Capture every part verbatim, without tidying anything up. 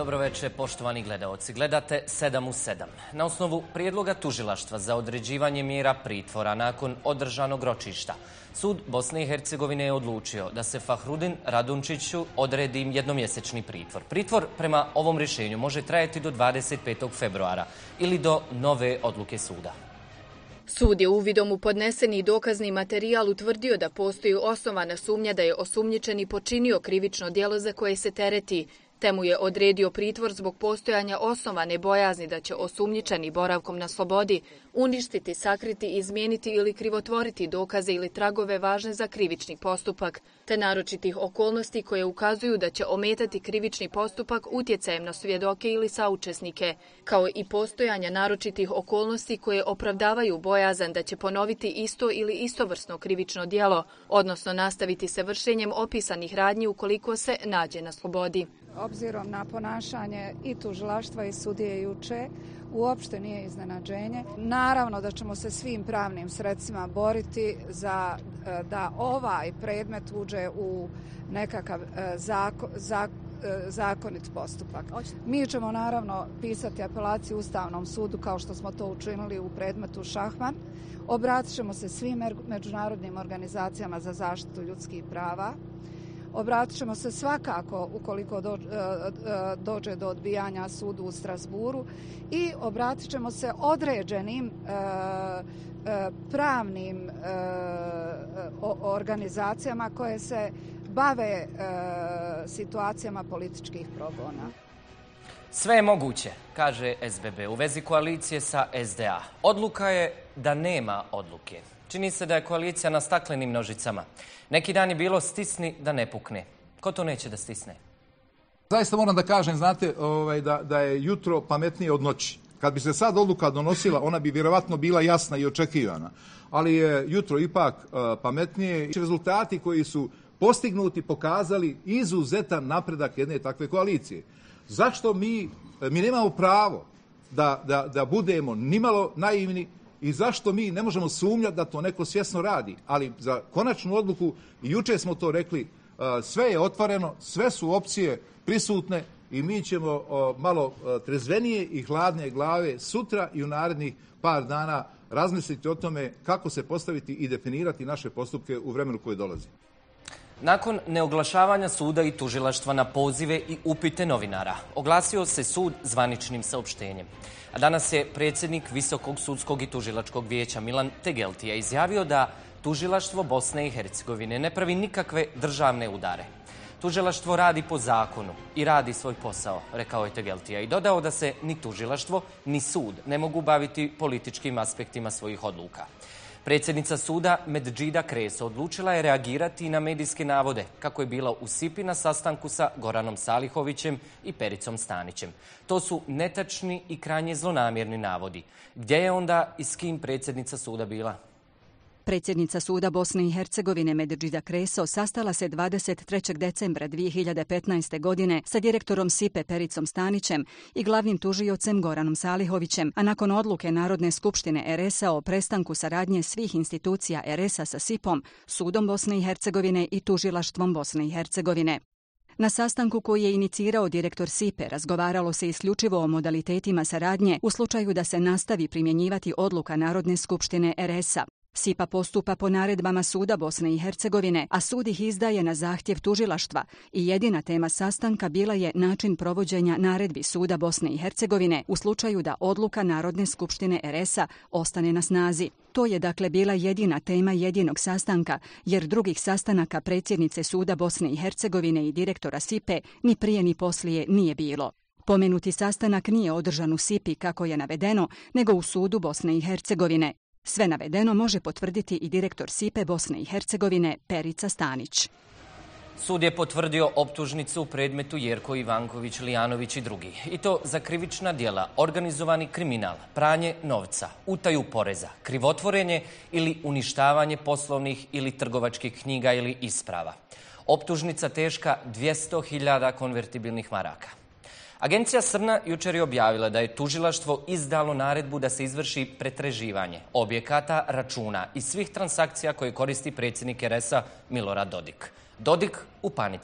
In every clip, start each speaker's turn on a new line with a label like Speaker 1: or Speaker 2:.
Speaker 1: Dobro večer, poštovani gledaoci. Gledate sedam u sedam. Na osnovu prijedloga tužilaštva za određivanje mjera pritvora nakon održanog ročišta, Sud Bosne i Hercegovine je odlučio da se Fahrudin Radunčiću odredi jednomjesečni pritvor. Pritvor prema ovom rješenju može trajati do dvadeset petog februara ili do nove odluke suda.
Speaker 2: Sud je uvidom u podneseni dokazni materijal utvrdio da postoji osnovana sumnja da je osumnjičeni počinio krivično djelo za koje se tereti, te mu je odredio pritvor zbog postojanja osnovane bojazni da će osumnjičeni boravkom na slobodi uništiti, sakriti, izmijeniti ili krivotvoriti dokaze ili tragove važne za krivični postupak, te naročitih okolnosti koje ukazuju da će ometati krivični postupak utjecajem na svjedoke ili saučesnike, kao i postojanja naročitih okolnosti koje opravdavaju bojazan da će ponoviti isto ili istovrsno krivično djelo, odnosno nastaviti sa vršenjem opisanih radnji ukoliko se nađe na slobodi.
Speaker 3: Obzirom na ponašanje i tužilaštva i sudije juče, uopšte nije iznenađenje. Naravno da ćemo se svim pravnim sredstvima boriti za da ovaj predmet uđe u nekakav zako, zak, zakonit postupak. Mi ćemo naravno pisati apelaciju Ustavnom sudu kao što smo to učinili u predmetu Šahman. Obratit ćemo se svim međunarodnim organizacijama za zaštitu ljudskih prava. Obratit ćemo se svakako ukoliko dođe do odbijanja sudu u Strasburu i obratit ćemo se određenim pravnim organizacijama koje se bave situacijama političkih progona.
Speaker 1: Sve je moguće, kaže S B B u vezi koalicije sa S D A. Odluka je da nema odluke. Čini se da je koalicija na staklenim nožicama. Neki dan je bilo stisni da ne pukne. Ko to neće da stisne?
Speaker 4: Zaista moram da kažem, znate, ovaj, da, da je jutro pametnije od noći. Kad bi se sad odluka donosila, ona bi vjerovatno bila jasna i očekivana. Ali je jutro ipak uh, pametnije. Rezultati koji su postignuti pokazali izuzetan napredak jedne takve koalicije. Zašto mi, mi nemamo pravo da, da, da budemo nimalo naivni i zašto mi ne možemo sumnjati da to neko svjesno radi? Ali za konačnu odluku, i juče smo to rekli, sve je otvoreno, sve su opcije prisutne i mi ćemo malo trezvenije i hladnije glave sutra i u narednih par dana razmisliti o tome kako se postaviti i definirati naše postupke u vremenu koje dolazi.
Speaker 1: Nakon neoglašavanja suda i tužilaštva na pozive i upite novinara, oglasio se sud zvaničnim saopštenjem. A danas je predsjednik Visokog sudskog i tužilačkog vijeća Milan Tegeltija izjavio da tužilaštvo Bosne i Hercegovine ne pravi nikakve državne udare. Tužilaštvo radi po zakonu i radi svoj posao, rekao je Tegeltija, i dodao da se ni tužilaštvo ni sud ne mogu baviti političkim aspektima svojih odluka. Predsjednica suda Medžida Kreso odlučila je reagirati na medijske navode kako je bila u Sipi na sastanku sa Goranom Salihovićem i Pericom Stanićem. To su netačni i krajnje zlonamjerni navodi. Gdje je onda i s kim predsjednica suda bila?
Speaker 5: Predsjednica suda Bosne i Hercegovine Medžida Kreso sastala se dvadeset trećeg decembra dvije hiljade petnaeste. godine sa direktorom Sipe Pericom Stanićem i glavnim tužiocem Goranom Salihovićem, a nakon odluke Narodne skupštine R S A o prestanku saradnje svih institucija R S A sa Sipom, Sudom Bosne i Hercegovine i Tužilaštvom Bosne i Hercegovine. Na sastanku koji je inicirao direktor Sipe razgovaralo se isključivo o modalitetima saradnje u slučaju da se nastavi primjenjivati odluka Narodne skupštine R S A. Sipa postupa po naredbama Suda Bosne i Hercegovine, a sud ih izdaje na zahtjev tužilaštva i jedina tema sastanka bila je način provođenja naredbi Suda Bosne i Hercegovine u slučaju da odluka Narodne skupštine R S A ostane na snazi. To je dakle bila jedina tema jedinog sastanka, jer drugih sastanaka predsjednice Suda Bosne i Hercegovine i direktora Sipe ni prije ni poslije nije bilo. Pomenuti sastanak nije održan u Sipi kako je navedeno, nego u Sudu Bosne i Hercegovine. Sve navedeno može potvrditi i direktor Sipe Bosne i Hercegovine Perica Stanić.
Speaker 1: Sud je potvrdio optužnicu u predmetu Jerko Ivanković, Lijanović i drugi. I to za krivična djela, organizovani kriminal, pranje novca, utaju poreza, krivotvorenje ili uništavanje poslovnih ili trgovačkih knjiga ili isprava. Optužnica teška dvjesto hiljada konvertibilnih maraka. Agencija Srna jučer je objavila da je tužilaštvo izdalo naredbu da se izvrši pretraživanje objekata, računa i svih transakcija koje koristi predsjednik R S A Milorad Dodik. Dodik u panici,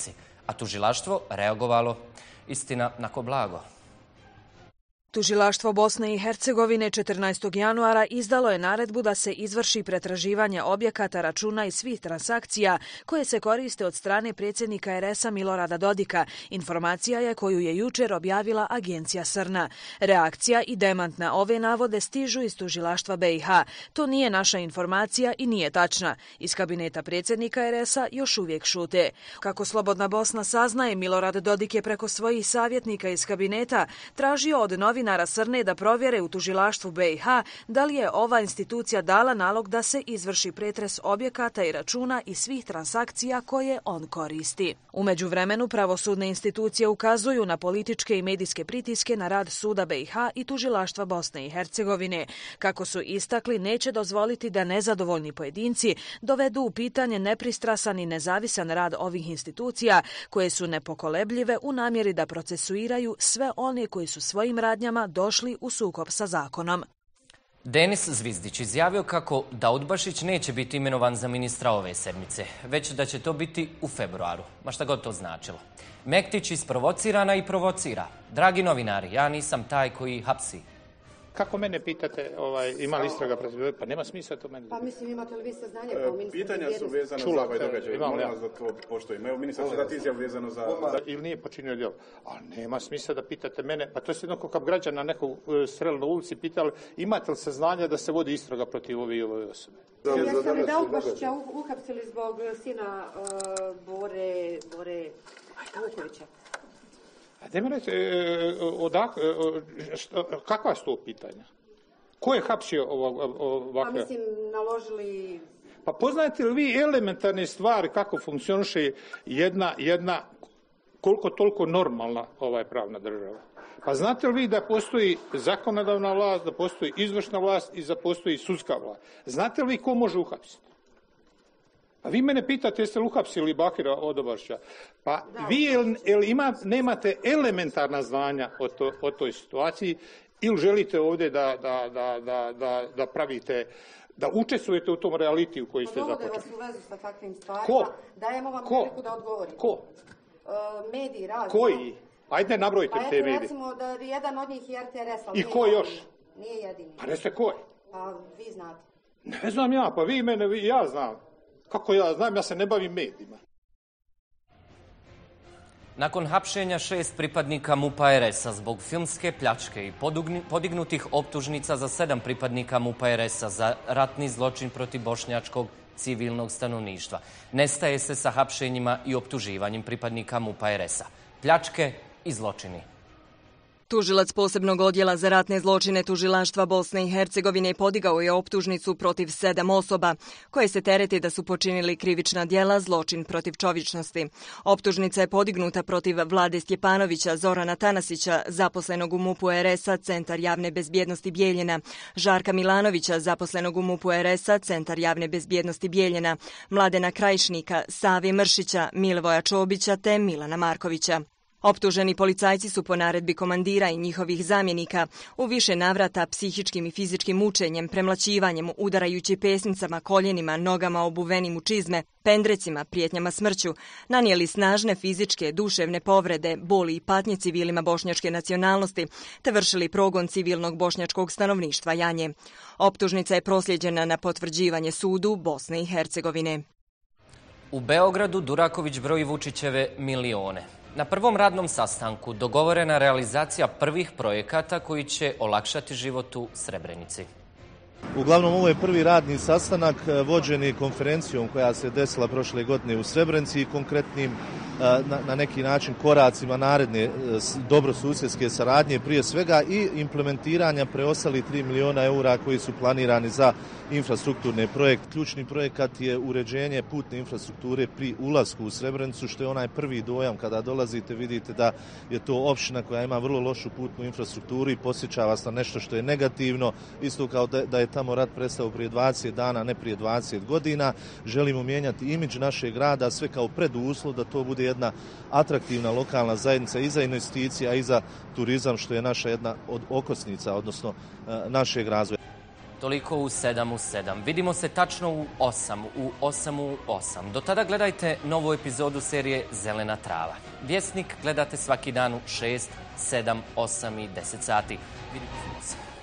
Speaker 1: a tužilaštvo reagovalo, istina, nako blago.
Speaker 6: Tužilaštvo Bosne i Hercegovine četrnaestog januara izdalo je naredbu da se izvrši pretraživanje objekata, računa i svih transakcija koje se koriste od strane predsjednika er es a Milorada Dodika. Informacija je koju je jučer objavila agencija Srna. Reakcija i demant na ove navode stižu iz tužilaštva be i ha. To nije naša informacija i nije tačna. Iz kabineta predsjednika er es a još uvijek šute. Kako Slobodna Bosna saznaje, Milorad Dodik je preko svojih savjetnika iz kabineta tražio od novinara novinara Srne da provjere u tužilaštvu be i ha da li je ova institucija dala nalog da se izvrši pretres objekata i računa i svih transakcija koje on koristi. U međuvremenu pravosudne institucije ukazuju na političke i medijske pritiske na rad suda be i ha i tužilaštva Bosne i Hercegovine. Kako su istakli, neće dozvoliti da nezadovoljni pojedinci dovedu u pitanje nepristrasan i nezavisan rad ovih institucija koje su nepokolebljive u namjeri da procesuiraju sve one koji su svojim radnjama došli u sukob sa zakonom.
Speaker 1: Denis Zvizdić izjavio kako Daudbašić neće biti imenovan za ministra ove sedmice, već da će to biti u februaru, ma šta god to značilo. Mektić isprovocirana i provocira. Dragi novinari, ja nisam taj koji hapsi.
Speaker 7: Kako mene pitate, ovaj, ima li istraga protiv? Pa nema smisla to meni.
Speaker 8: Pa mislim, imate li vi saznanje kao ministar?
Speaker 9: Pitanja su vezana za ovaj događaj. Molim vas da to poštojimo. Evo, ministar će dati izjavu vezano za...
Speaker 7: Ili nije počinio djelo. A nema smisla da pitate mene. Pa to je jednako kao građana nekog srela na ulici pitali imate li saznanja da se vodi istraga protiv ove i ove osobe.
Speaker 8: Jeste li Daudbašića uhapsili zbog sina Bore Vukovića?
Speaker 7: A da mi reći, kakva su to pitanja? Ko je hapsio ovakve?
Speaker 8: Pa mislim, naložili...
Speaker 7: Pa poznajete li vi elementarne stvari kako funkcioniše jedna, jedna koliko toliko normalna ovaj pravna država? Pa znate li vi da postoji zakonodavna vlast, da postoji izvršna vlast i da postoji sudska vlast? Znate li vi ko može uhapsiti? A vi mene pitate jeste li uhapsili Bakira Odobašića? Pa da, vi el, el ima, nemate elementarna znanja o, to, o toj situaciji ili želite ovdje da, da, da, da, da, da pravite, da učestvujete u tom realitiju koji ste započeli.
Speaker 8: Dovode vas u vezu sa takvim stvarima.
Speaker 7: Ko?
Speaker 8: Dajemo vam
Speaker 7: Ko?
Speaker 8: priliku da odgovorite.
Speaker 7: Ko?
Speaker 8: Uh, mediji razni.
Speaker 7: Koji? Ajde nabrojite
Speaker 8: pa
Speaker 7: te mediji.
Speaker 8: Pa recimo da jedan od njih je er te er es.
Speaker 7: I ko još?
Speaker 8: Nije jedini.
Speaker 7: Pa recite ko je?
Speaker 8: Pa vi znate.
Speaker 7: Ne znam ja, pa vi mene, vi, ja znam. Kako ja znam, ja se ne bavim medijima.
Speaker 1: Nakon hapšenja šest pripadnika MUP-a er es a zbog filmske pljačke i podignutih optužnica za sedam pripadnika MUP-a er es a za ratni zločin protiv bošnjačkog civilnog stanovništva, nestaje se sa hapšenjima i optuživanjem pripadnika MUP-a er es a. Pljačke i zločini.
Speaker 5: Tužilac posebnog odjela za ratne zločine tužilaštva Bosne i Hercegovine podigao je optužnicu protiv sedam osoba koje se terete da su počinili krivična djela zločin protiv čovječnosti. Optužnica je podignuta protiv Vlade Stjepanovića, Zorana Tanasića, zaposlenog u MUP-u er es a, Centar javne bezbjednosti Bijeljina, Žarka Milanovića, zaposlenog u MUP-u er es a, Centar javne bezbjednosti Bijeljina, Mladena Krajišnika, Savi Mršića, Milivoja Čobića te Milana Markovića. Optuženi policajci su po naredbi komandira i njihovih zamjenika u više navrata psihičkim i fizičkim mučenjem, premlaćivanjem, udarajući pesnicama, koljenima, nogama obuvenim u čizme, pendrecima, prijetnjama smrću, nanijeli snažne fizičke, duševne povrede, boli i patnje civilima bošnjačke nacionalnosti, te vršili progon civilnog bošnjačkog stanovništva Janje. Optužnica je prosljeđena na potvrđivanje sudu Bosne i Hercegovine.
Speaker 1: U Beogradu Duraković broji Vučićeve milione. Na prvom radnom sastanku dogovorena realizacija prvih projekata koji će olakšati život u Srebrenici.
Speaker 10: Uglavnom, ovo je prvi radni sastanak vođeni konferencijom koja se desila prošle godine u Srebrenici i konkretnim na, na neki način koracima naredne dobrosusjedske saradnje, prije svega i implementiranja preostalih tri miliona eura koji su planirani za infrastrukturne projekte. Ključni projekat je uređenje putne infrastrukture pri ulasku u Srebrenicu, što je onaj prvi dojam kada dolazite, vidite da je to opština koja ima vrlo lošu putnu infrastrukturu i posjeća vas na nešto što je negativno, isto kao da, da je tamo rat prestao prije dvadeset dana, ne prije dvadeset godina. Želimo mijenjati imidž našeg grada, sve kao preduslov da to bude jedna atraktivna lokalna zajednica i za investicije, a i za turizam, što je naša jedna od okosnica, odnosno našeg razvoja.
Speaker 1: Toliko u sedam u sedam. Vidimo se tačno u osam, u osam u osam. Do tada gledajte novu epizodu serije Zelena trava. Vjesnik gledate svaki dan u šest, sedam, osam i deset sati. Vidimo se.